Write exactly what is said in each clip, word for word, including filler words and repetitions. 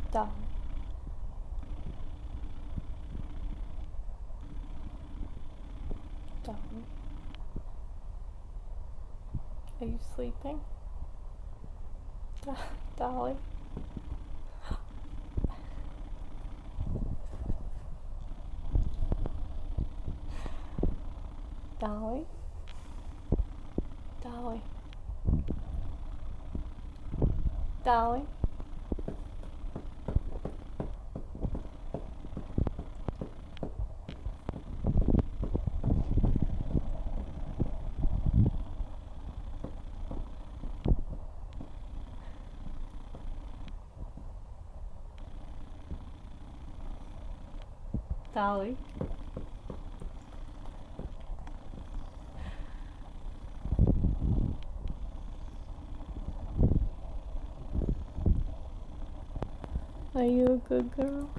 Dolly. Dolly. Are you sleeping? Do Dolly? Dolly? Dolly? Dolly? Dolly? Are you a good girl?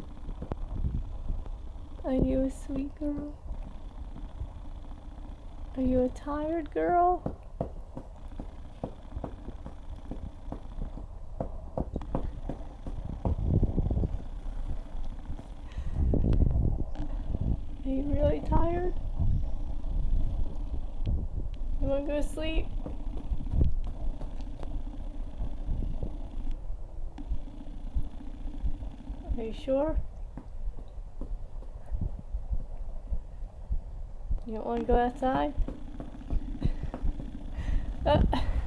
Are you a sweet girl? Are you a tired girl? Are you really tired? You wanna go to sleep? Are you sure? You don't want to go outside? uh.